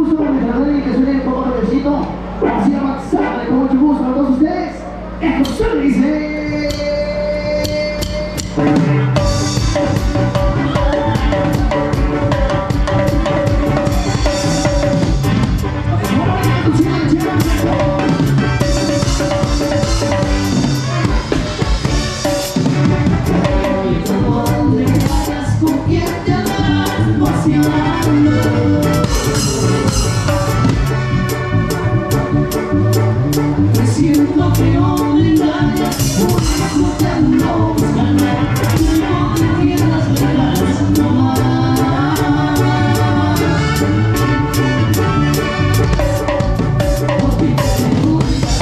gusto, mi que suene un poco nuevecito. Así avanzada, con mucho gusto a todos ustedes. Esto se dice. Siento que no me engañas, por eso te ando buscando. No te quieras regalas, no más. Porque te gusta.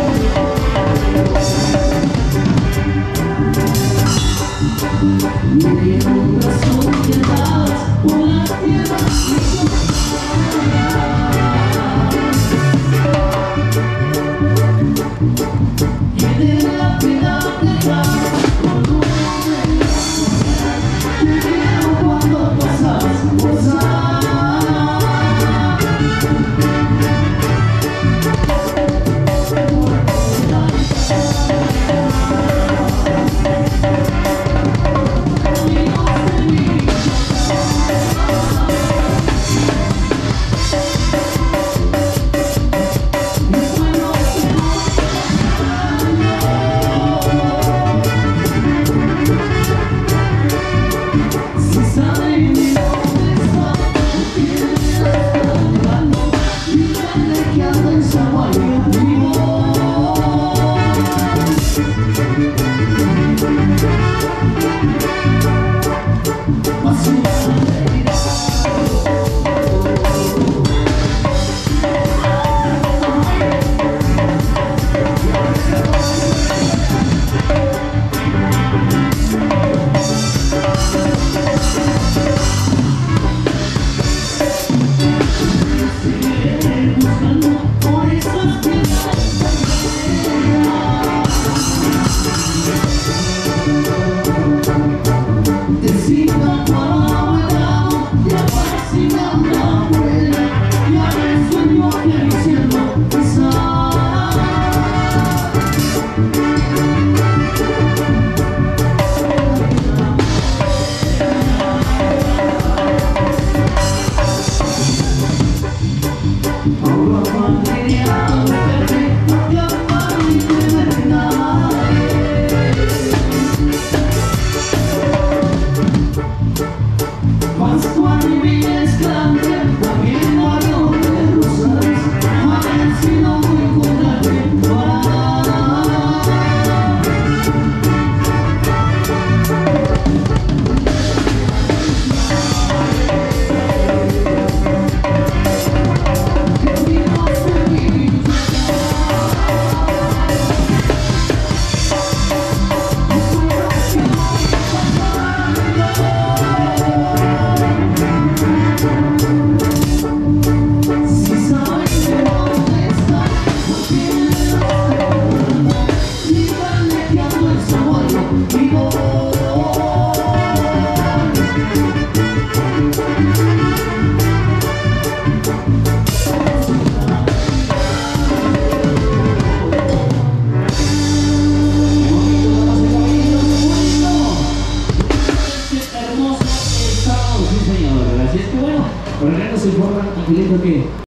Me dieron razón que andabas por las tierras y Así es que bueno, por acá nos informan y que